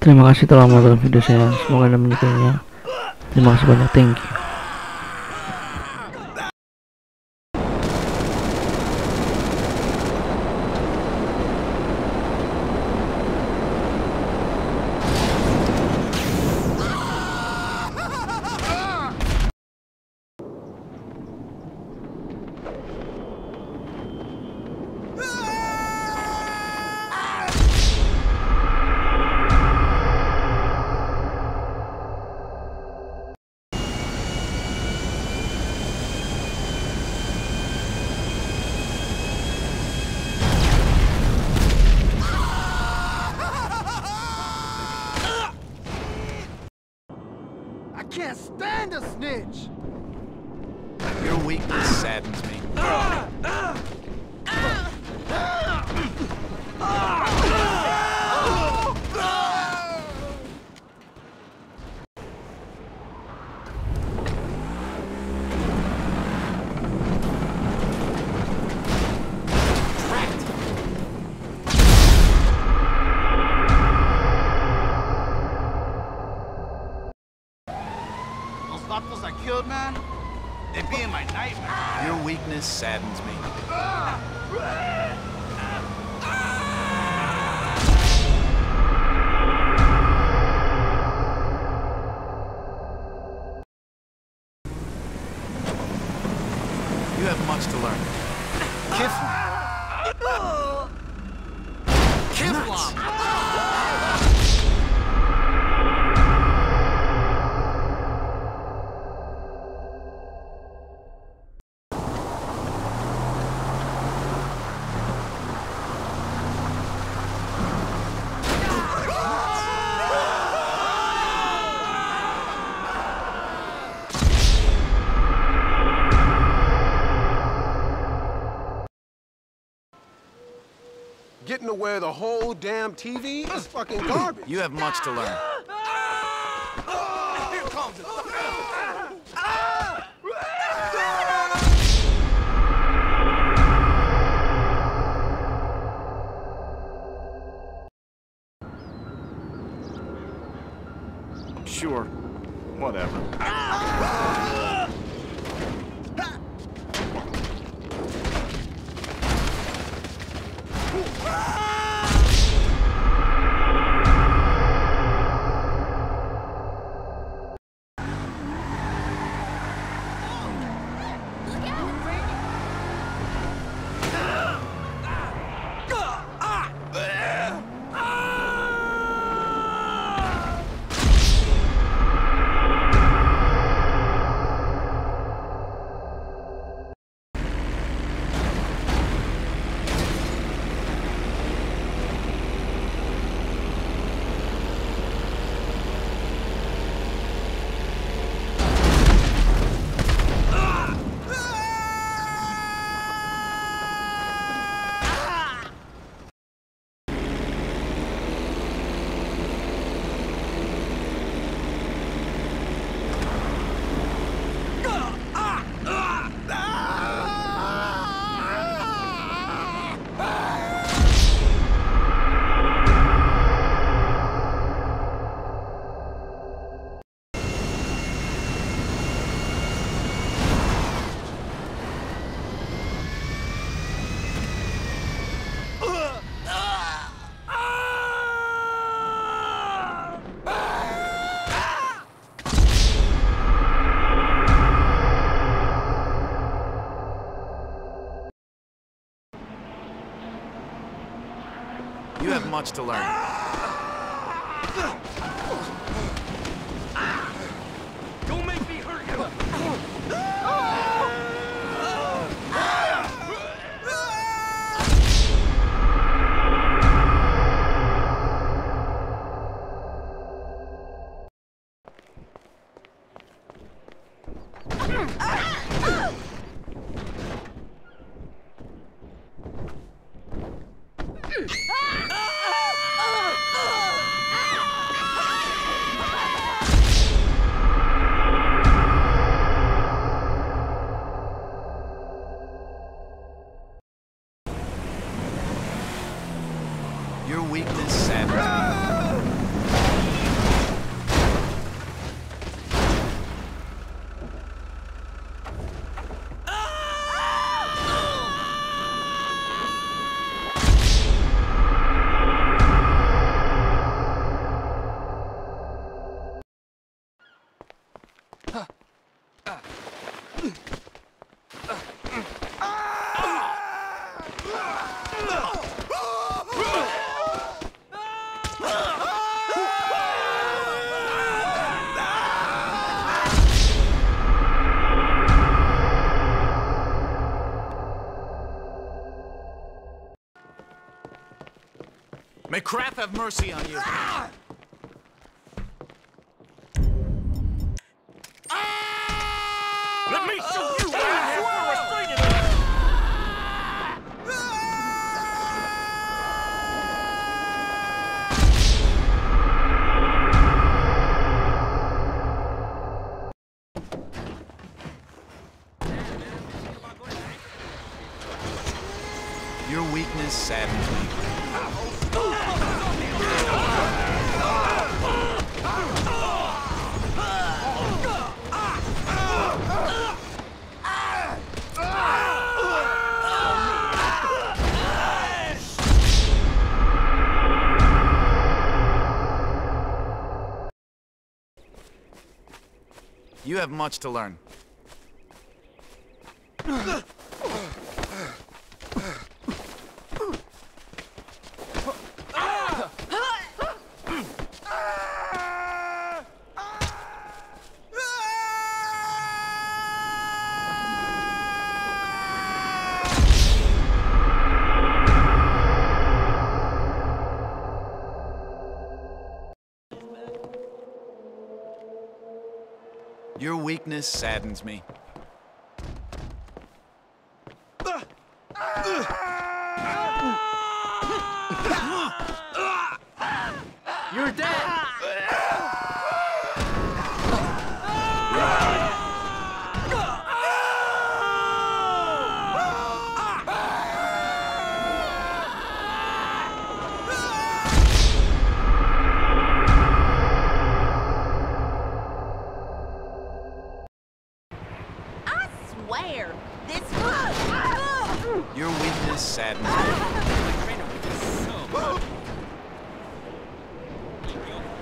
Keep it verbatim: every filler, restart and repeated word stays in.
Terima kasih telah menonton video saya. Semoga Anda menyukainya. Terima kasih banyak. Thank you. I can't stand a snitch! Your weakness saddens me. Vatos I killed, man? They be in my nightmare. Your weakness saddens me. You have much to learn. Kiflam. Kiflam. Getting to wear the whole damn T V is fucking garbage. You have much to learn. Here comes it. Sure. Whatever. You have much to learn. Don't make me hurt you! May Kraft have mercy on you. Ah! Let me show you what I have for restraining order! Your weakness saddens me. You have much to learn. Your weakness saddens me. You're dead! Swear, this Your weakness saddens me.